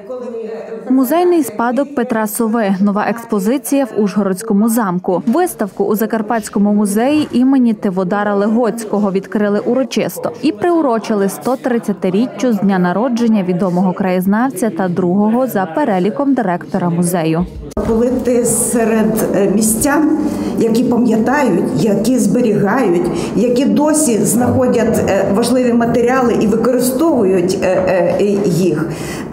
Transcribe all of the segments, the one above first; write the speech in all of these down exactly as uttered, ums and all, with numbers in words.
Музейний спадок Петра Сови. Нова експозиція в Ужгородському замку. Виставку у Закарпатському музеї імені Тиводара Легоцького відкрили урочисто і приурочили сто тридцятиріччю з дня народження відомого краєзнавця та другого за переліком директора музею. Коли ти серед містян, які пам'ятають, які зберігають, які досі знаходять важливі матеріали і використовують їх.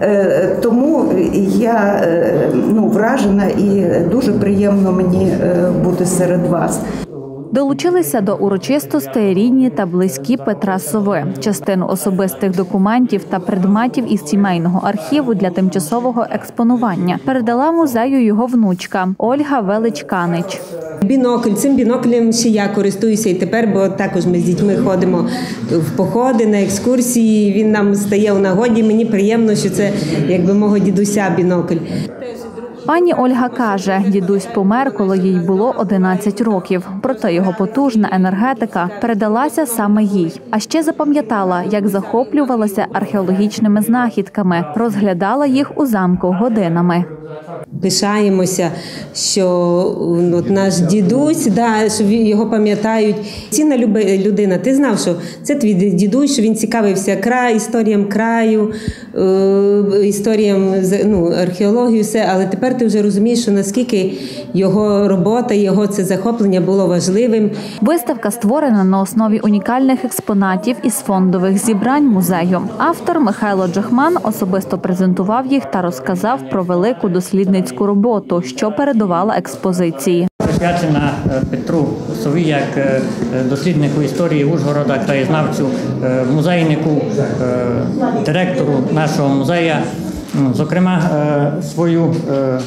Тому я ну, вражена і дуже приємно мені бути серед вас. Долучилися до урочистостей рідні та близькі Петра Сови. Частину особистих документів та предметів із сімейного архіву для тимчасового експонування передала музею його внучка Ольга Величканич. Бінокль. Цим біноклем ще я користуюся і тепер, бо також ми з дітьми ходимо в походи, на екскурсії. Він нам стає у нагоді. Мені приємно, що це, якби, мого дідуся бінокль. Пані Ольга каже, дідусь помер, коли їй було одинадцять років. Проте його потужна енергетика передалася саме їй. А ще запам'ятала, як захоплювалася археологічними знахідками, розглядала їх у замку годинами. Пишаємося, що от наш дідусь, да, що його пам'ятають. Цінна людина. Ти знав, що це твій дідусь, що він цікавився край, історіям краю, е, історіям, ну, археології, все. Але тепер ти вже розумієш, що наскільки його робота, його це захоплення було важливим. Виставка створена на основі унікальних експонатів із фондових зібрань музею. Автор Михайло Джахман особисто презентував їх та розказав про велику дослідницьку роботу, що передувала експозиції. Присвячена Петру Сові як досліднику історії Ужгорода, краєзнавцю, музейнику, директору нашого музею. Зокрема, свою,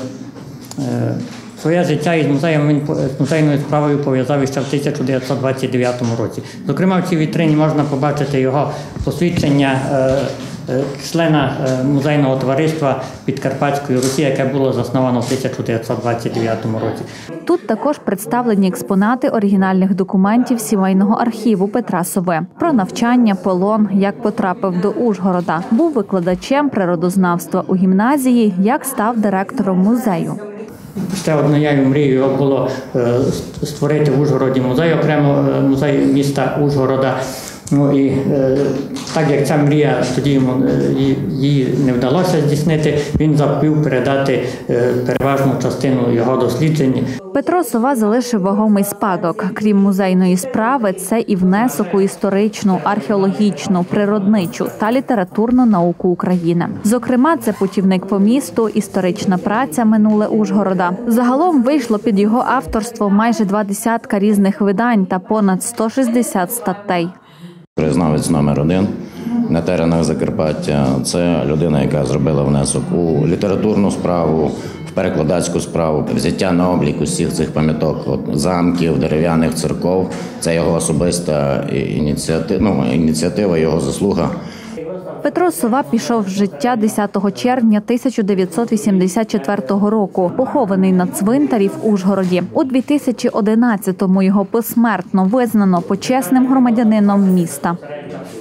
своє життя із музеєм він з музейною справою пов'язав ще в тисяча дев'ятсот двадцять дев'ятому році. Зокрема, в цій вітрині можна побачити його посвідчення члена музейного товариства Підкарпатської Русі, яке було засновано в тисяча дев'ятсот двадцять дев'ятому році. Тут також представлені експонати оригінальних документів сімейного архіву Петра Сови. Про навчання, полон, як потрапив до Ужгорода, був викладачем природознавства у гімназії, як став директором музею. Ще однією мрією було створити в Ужгороді музей, окремо музей міста Ужгорода. Ну і е, так як ця мрія тоді йому її не вдалося здійснити, він захотів передати е, переважну частину його досліджень. Петро Сова залишив вагомий спадок. Крім музейної справи, це і внесок у історичну, археологічну, природничу та літературну науку України. Зокрема, це путівник по місту, історична праця «Минуле Ужгорода». Загалом вийшло під його авторство майже два десятка різних видань та понад сто шістдесят статей. Краєзнавець номер один на теренах Закарпаття – це людина, яка зробила внесок у літературну справу, в перекладацьку справу, взяття на облік усіх цих пам'яток, замків, дерев'яних церков. Це його особиста ініціатива, ну, ініціатива, його заслуга. Петро Сова пішов з життя десятого червня тисяча дев'ятсот вісімдесят четвертого року, похований на цвинтарі в Ужгороді. У дві тисячі одинадцятому його посмертно визнано почесним громадянином міста.